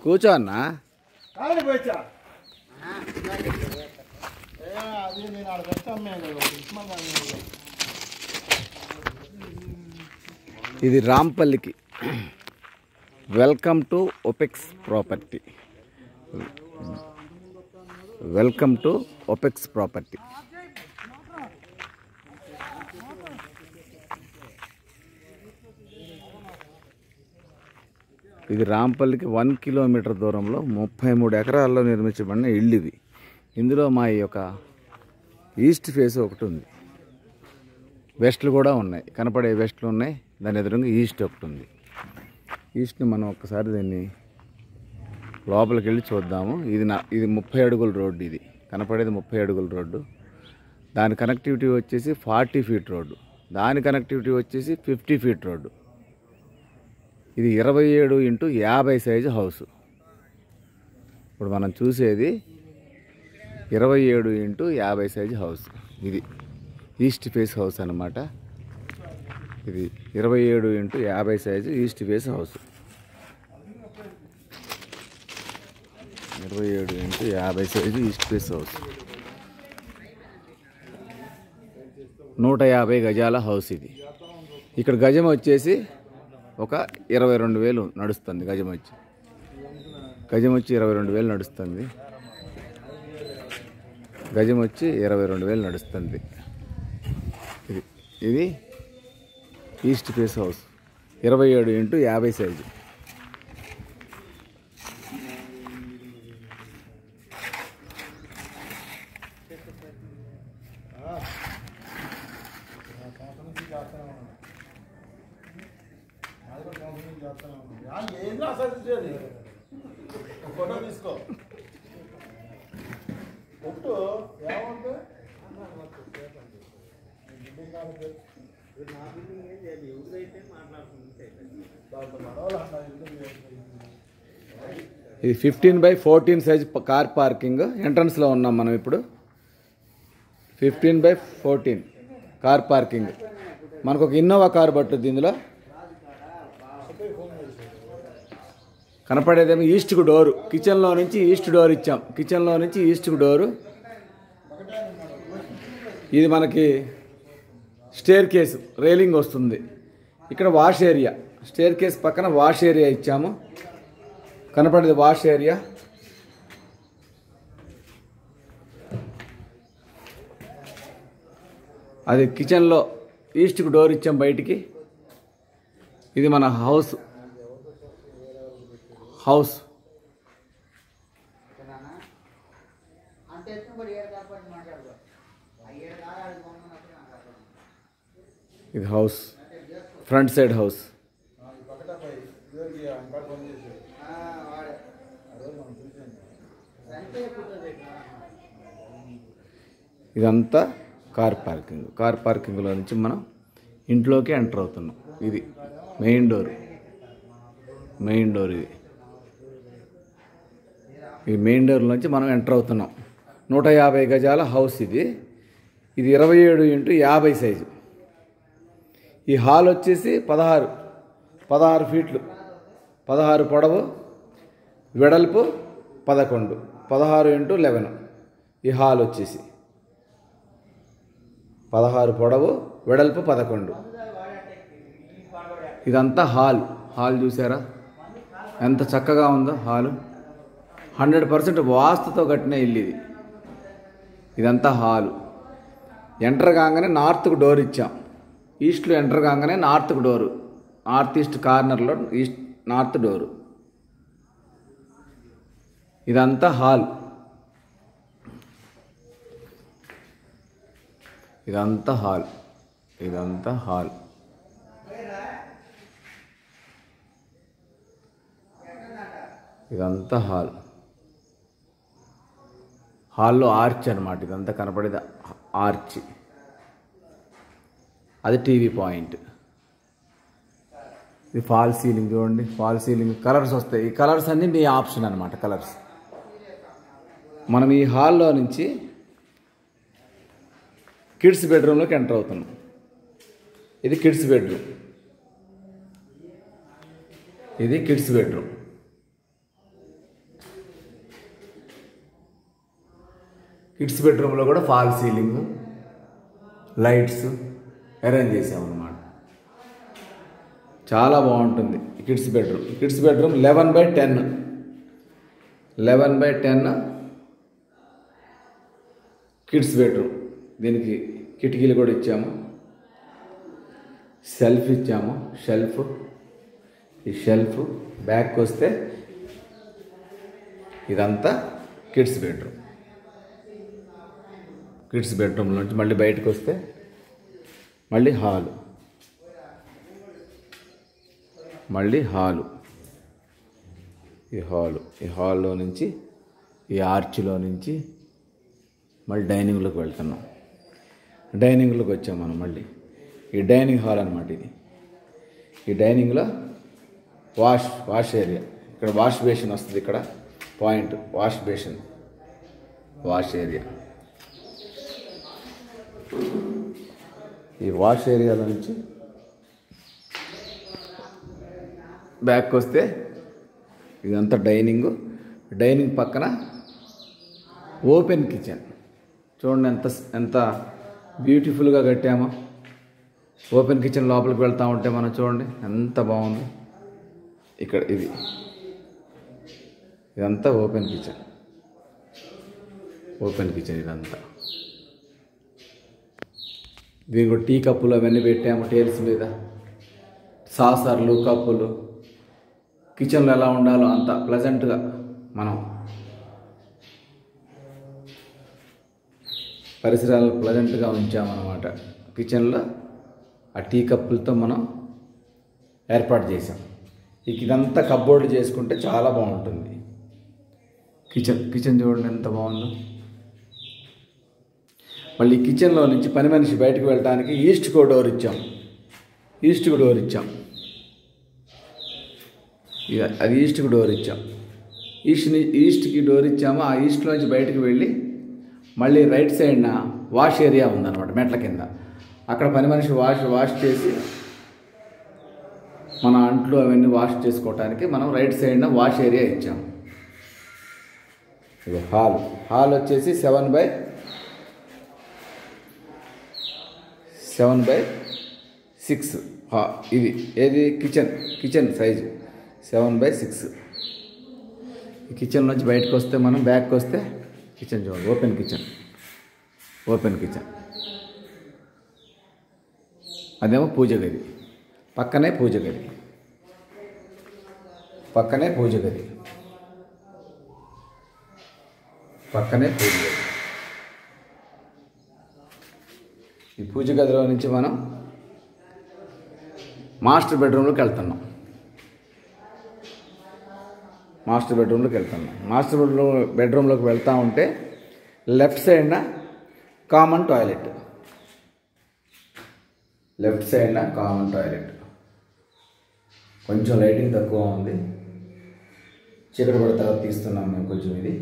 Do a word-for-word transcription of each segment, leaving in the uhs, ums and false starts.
కూర్చో అన్నా. ఇది రాంపల్లికి. Welcome to Opex property. Welcome to Opex property. ఇది రాంపల్లికి వన్ కిలోమీటర్ దూరంలో ముప్పై మూడు ఎకరాల్లో నిర్మించబడిన ఇల్లు ఇది. ఇందులో మా ఈ యొక్క ఈస్ట్ ఫేస్ ఒకటి ఉంది, వెస్ట్లు కూడా ఉన్నాయి, కనపడే వెస్ట్లు ఉన్నాయి. దాని ఎదురుగా ఈస్ట్ ఒకటి ఉంది. ఈస్ట్ని మనం ఒక్కసారి దీన్ని లోపలికి వెళ్ళి చూద్దాము. ఇది నా ఇది ముప్పై అడుగుల రోడ్డు. ఇది కనపడేది ముప్పై అడుగుల రోడ్డు. దాని కనెక్టివిటీ వచ్చేసి ఫార్టీ ఫీట్ రోడ్డు. దాని కనెక్టివిటీ వచ్చేసి ఫిఫ్టీ ఫీట్ రోడ్డు. ఇది ఇరవై ఏడు ఇంటూ యాభై సైజు హౌస్. ఇప్పుడు మనం చూసేది ఇరవై ఏడు ఇంటూ యాభై సైజు హౌస్. ఇది ఈస్ట్ ఫేస్ హౌస్ అన్నమాట. ఇది ఇరవై ఏడు ఇంటూ యాభై సైజు ఈస్ట్ ఫేస్ హౌస్. ఇరవై ఏడు ఇంటూ యాభై సైజు ఈస్ట్ ఫేస్ హౌస్. నూట యాభై గజాల హౌస్ ఇది. ఇక్కడ గజం వచ్చేసి ఒక ఇరవై రెండు వేలు నడుస్తుంది. గజం వచ్చి గజం వచ్చి ఇరవై రెండు వేలు నడుస్తుంది. గజం వచ్చి ఇరవై రెండు వేలు నడుస్తుంది. ఇది ఇది ఈస్ట్ ఫేస్ హౌస్, ఇరవై ఏడు ఇంటూ యాభై సైజు. ఫోటో తీసుకో. ఇది fifteen by fourteen size car parking. ఎంట్రన్స్లో ఉన్నాం మనం ఇప్పుడు. Fifteen by fourteen car parking. మనకు ఒక ఇన్నోవా కారు పట్టుద్ది. ఇందులో కనపడేదేమో ఈస్ట్కు డోరు. కిచెన్లో నుంచి ఈస్ట్ డోర్ ఇచ్చాం. కిచెన్లో నుంచి ఈస్ట్కు డోరు. ఇది మనకి స్టేర్ కేసు, రైలింగ్ వస్తుంది. ఇక్కడ వాష్ ఏరియా, స్టేర్ కేస్ పక్కన వాష్ ఏరియా ఇచ్చాము. కనపడేది వాష్ ఏరియా. అది కిచెన్లో ఈస్ట్కు డోర్ ఇచ్చాం బయటికి. ఇది మన హౌస్ హౌస్ ఇది హౌస్, ఫ్రంట్ సైడ్ హౌస్. ఇదంతా కార్ పార్కింగ్. కార్ పార్కింగ్లో నుంచి మనం ఇంట్లోకి ఎంటర్ అవుతున్నాం. ఇది మెయిన్ డోర్. మెయిన్ డోర్ ఇది. ఈ మెయిన్ డోర్ నుంచి మనం ఎంటర్ అవుతున్నాం. నూట యాభై గజాల హౌస్ ఇది. ఇది ఇరవై ఏడు ఇంటూ యాభై సైజు. ఈ హాల్ వచ్చేసి పదహారు పదహారు ఫీట్లు. పదహారు పొడవు, వెడల్పు పదకొండు. పదహారు ఇంటూ లెవెన్ ఈ హాల్ వచ్చేసి. పదహారు పొడవు, వెడల్పు పదకొండు. ఇదంతా హాల్. హాల్ చూసారా ఎంత చక్కగా ఉందో హాలు. హండ్రెడ్ పర్సెంట్ వాస్తుతో కట్టిన ఇల్లు ఇది. ఇదంతా హాలు. ఎంటర్ కాగానే నార్త్కు డోర్ ఇచ్చాం. ఈస్ట్లో ఎంటర్ కాగానే నార్త్కు డోరు. నార్త్ ఈస్ట్ కార్నర్లో ఈస్ట్ నార్త్ డోరు. ఇదంతా హాల్. ఇదంతా హాల్. ఇదంతా హాల్. ఇదంతా హాల్. హాల్లో ఆర్చ్ అనమాట. ఇదంతా కనపడేది ఆర్చ్. అది టీవీ పాయింట్. ఇది ఫాల్ సీలింగ్. చూడండి ఫాల్ సీలింగ్. కలర్స్ వస్తాయి. ఈ కలర్స్ అన్నీ మీ ఆప్షన్ అనమాట. కలర్స్ మనం ఈ హాల్లో నుంచి కిడ్స్ బెడ్రూమ్లోకి ఎంటర్ అవుతున్నాం. ఇది కిడ్స్ బెడ్రూమ్. ఇది కిడ్స్ బెడ్రూమ్. కిడ్స్ బెడ్రూమ్లో కూడా ఫాల్ సీలింగ్, లైట్స్ అరేంజ్ చేసామన్నమాట. చాలా బాగుంటుంది kids bedroom. Kids bedroom eleven by ten eleven by ten kids bedroom. దీనికి కిటికీలు కూడా ఇచ్చాము, షెల్ఫ్ ఇచ్చాము. షెల్ఫ్ ఈ షెల్ఫ్ బ్యాక్ వస్తే ఇదంతా కిడ్స్ బెడ్రూమ్. కిడ్స్ బెడ్రూమ్ నుంచి మళ్ళీ బయటకు వస్తే మళ్ళీ హాలు, మళ్ళీ హాలు ఈ హాలు ఈ హాల్లో నుంచి ఈ ఆర్చ్లో నుంచి మళ్ళీ డైనింగ్లోకి వెళ్తున్నాం. డైనింగ్లోకి వచ్చాం మనం. మళ్ళీ ఈ డైనింగ్ హాల్ అన్నమాట ఇది. ఈ డైనింగ్లో వాష్ వాష్ ఏరియా, ఇక్కడ వాష్ బేసిన్ వస్తుంది. ఇక్కడ point wash basin, wash area. ఈ వాష్ ఏరియాలో నుంచి బ్యాక్ వస్తే ఇదంతా డైనింగ్. డైనింగ్ పక్కన ఓపెన్ కిచెన్. చూడండి ఎంత ఎంత బ్యూటిఫుల్గా కట్టామో. ఓపెన్ కిచెన్ లోపలికి వెళ్తూ ఉంటే మనం చూడండి ఎంత బాగుంది. ఇక్కడ ఇది ఇదంతా ఓపెన్ కిచెన్. ఓపెన్ కిచెన్ ఇదంతా. దీనికి టీ కప్పులు అవన్నీ పెట్టాము టేల్స్ మీద. సాసర్లు, కప్పులు. కిచెన్లో ఎలా ఉండాలో అంత ప్లెజెంట్గా మనం పరిసరాలు ప్లెజెంట్గా ఉంచామన్నమాట. కిచెన్లో ఆ టీ కప్పులతో మనం ఏర్పాటు చేసాం. ఇక ఇదంతా కబ్బోర్డ్ చేసుకుంటే చాలా బాగుంటుంది. కిచెన్ కిచెన్ చూడండి ఎంత బాగుందో. మళ్ళీ కిచెన్లో నుంచి పని మనిషి బయటకు వెళ్ళడానికి ఈస్ట్కో డోర్ ఇచ్చాం. ఈస్ట్కి డోర్ ఇచ్చాం. అది ఈస్ట్కి డోర్ ఇచ్చాం. ఈస్ట్ని ఈస్ట్కి డోర్ ఇచ్చాము. ఆ ఈస్ట్లోంచి బయటకు వెళ్ళి మళ్ళీ రైట్ సైడ్న వాష్ ఏరియా ఉందన్నమాట మెట్ల కింద. అక్కడ పని మనిషి వాష్ వాష్ చేసి మన అంట్లు అవన్నీ వాష్ చేసుకోవటానికి మనం రైట్ సైడ్న వాష్ ఏరియా ఇచ్చాము. ఇది హాల్. హాల్ వచ్చేసి seven by seven by six హా ఇది ఏది kitchen kitchen size seven by six. ఈ కిచెన్ నుంచి బయటకు వస్తే మనం బ్యాక్ వస్తే కిచెన్ చూడండి. Open kitchen. ఓపెన్ కిచెన్ అదేమో పూజ గది. పక్కనే పూజ గది. పక్కనే పూజ గది. పక్కనే పూజ గది. ఈ పూజ గదిలో నుంచి మనం మాస్టర్ బెడ్రూమ్లోకి వెళ్తున్నాం. మాస్టర్ బెడ్రూమ్లోకి వెళ్తున్నాం. మాస్టర్ బెడ్రూమ్ బెడ్రూమ్లోకి వెళ్తూ ఉంటే లెఫ్ట్ సైడ్న కామన్ టాయిలెట్. లెఫ్ట్ సైడ్న కామన్ టాయిలెట్. కొంచెం లైటింగ్ తక్కువ ఉంది, చీకటి పడిన తర్వాత తీస్తున్నాం మేము కొంచెం. ఇది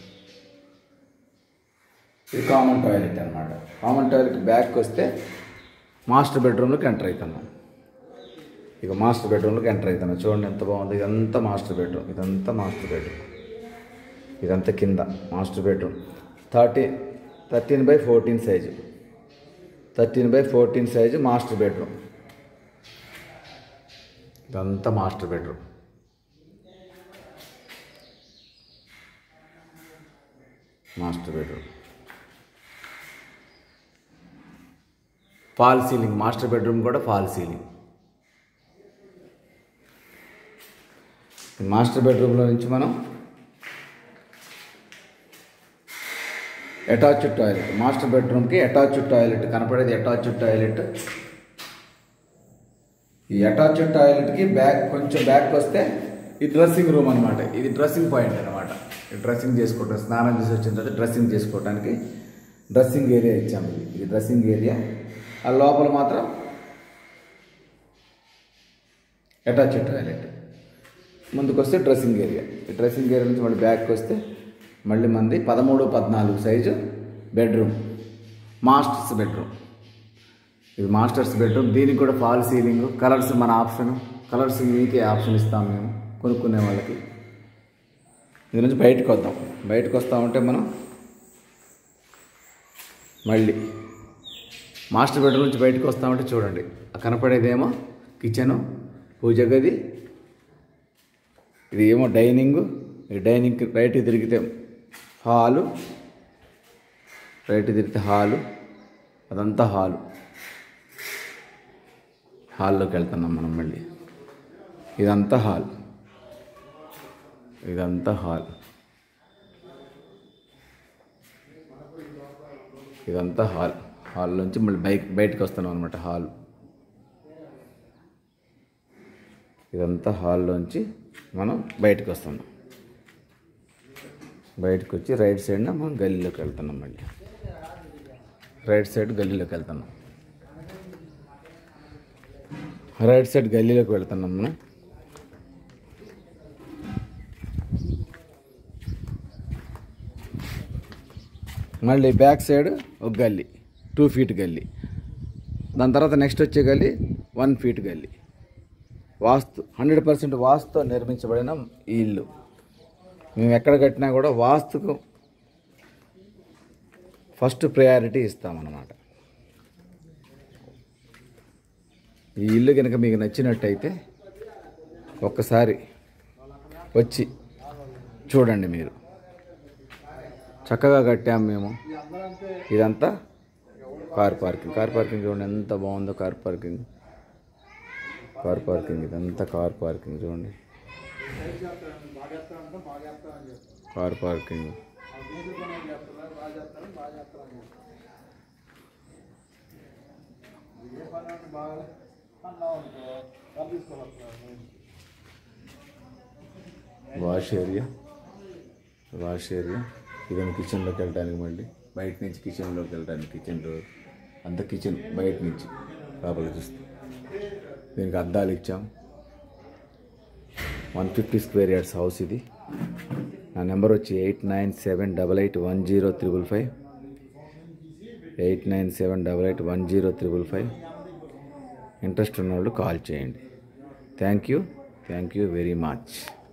ఇది కామన్ టాయిలెట్ అన్నమాట. కామన్ టాయిలెట్ బ్యాక్ వస్తే మాస్టర్ బెడ్రూమ్లోకి ఎంటర్ అవుతున్నాం. ఇక మాస్టర్ బెడ్రూమ్లోకి ఎంటర్ అవుతున్నాం. చూడండి ఎంత బాగుంది. ఇదంతా మాస్టర్ బెడ్రూమ్. ఇదంతా మాస్టర్ బెడ్రూమ్. ఇదంతా కింద master bedroom. Thirteen thirteen by fourteen size. Thirteen by fourteen size master bedroom. ఇదంతా master bedroom. Master bedroom. Fall ceiling. Master bedroom కూడా ఫాల్ సీలింగ్. మాస్టర్ బెడ్రూమ్లో నుంచి మనం అటాచ్డ్ టాయిలెట్. మాస్టర్ బెడ్రూమ్కి attached toilet కనపడేది. Attached toilet. ఈ attached టాయిలెట్కి back కొంచెం బ్యాక్ వస్తే ఈ డ్రెస్సింగ్ రూమ్ అనమాట. ఇది డ్రెస్సింగ్ పాయింట్ అనమాట. డ్రెస్సింగ్ చేసుకోవటం, స్నానం చేసి వచ్చిన తర్వాత డ్రెస్సింగ్ చేసుకోవడానికి డ్రెస్సింగ్ ఏరియా ఇచ్చాము. ఇది ఇది డ్రెస్సింగ్ ఏరియా. ఆ లోపల మాత్రం అటాచ్డ్ టాయిలెట్. ముందుకు వస్తే డ్రెస్సింగ్ ఏరియా. ఈ డ్రెస్సింగ్ ఏరియా నుంచి మళ్ళీ బ్యాక్ వస్తే మళ్ళీ మంది పదమూడు పద్నాలుగు సైజు బెడ్రూమ్. Masters bedroom. ఇది మాస్టర్స్ బెడ్రూమ్. దీనికి కూడా ఫాల్ సీలింగ్. కలర్స్ మన ఆప్షన్. కలర్స్ మీకే ఆప్షన్ ఇస్తాం మేము కొనుక్కునే వాళ్ళకి. ఇది నుంచి బయటకు వద్దాం. బయటకు వస్తూ ఉంటే మనం మళ్ళీ మాస్టర్ బెడ్రూమ్ నుంచి బయటకు వస్తామంటే చూడండి, కనపడేదేమో కిచెను, పూజ గది, ఇది ఏమో డైనింగు. ఈ డైనింగ్ రైట్ తిరిగితే హాలు, రైట్ తిరిగితే హాలు, అదంతా హాలు. హాల్లోకి వెళ్తున్నాం మనం మళ్ళీ. ఇదంతా హాల్, ఇదంతా హాల్, ఇదంతా హాల్. హాల్ నుంచి మళ్ళీ బైక్ బయటకు వస్తున్నాం అనమాట. హాల్, ఇదంతా హాల్లోంచి మనం బయటకు వస్తున్నాం. బయటకు వచ్చి రైట్ సైడ్న మనం గల్లీలోకి వెళ్తున్నాం. మళ్ళీ రైట్ సైడ్ గల్లీలోకి వెళ్తున్నాం. రైట్ సైడ్ గల్లీలోకి వెళ్తున్నాం మనం. మళ్ళీ బ్యాక్ సైడ్ ఒక గల్లీ, టూ ఫీట్ గల్లీ. దాని తర్వాత నెక్స్ట్ వచ్చే గల్లీ వన్ ఫీట్ గల్లీ. వాస్తు హండ్రెడ్ పర్సెంట్ వాస్తుతో నిర్మించబడిన ఈ ఇల్లు. మేము ఎక్కడ కట్టినా కూడా వాస్తుకు ఫస్ట్ ప్రయారిటీ ఇస్తామన్నమాట. ఈ ఇల్లు కనుక మీకు నచ్చినట్టయితే ఒక్కసారి వచ్చి చూడండి. మీరు చక్కగా కట్టాము మేము. ఇదంతా కార్ పార్కింగ్. కార్ పార్కింగ్ చూడండి ఎంత బాగుందో. కార్ పార్కింగ్, కార్ పార్కింగ్, ఇదంతా కార్ పార్కింగ్ చూడండి. Car parking, wash area, wash area. ఇదేమో కిచెన్లోకి వెళ్ళడానికి, మళ్ళీ బయట నుంచి కిచెన్లోకి వెళ్ళడానికి కిచెన్ డోర్. అంత కిచెన్ బయట నుంచి లోపలికి చూస్తాం. దీనికి అద్దాలు ఇచ్చాం. One fifty square yards house ఇది. నా నెంబర్ వచ్చి eight nine seven double eight one zero triple five eight nine seven double eight one zero triple five interest ఉన్నవాళ్ళు కాల్ చేయండి. Thank you, thank you very much.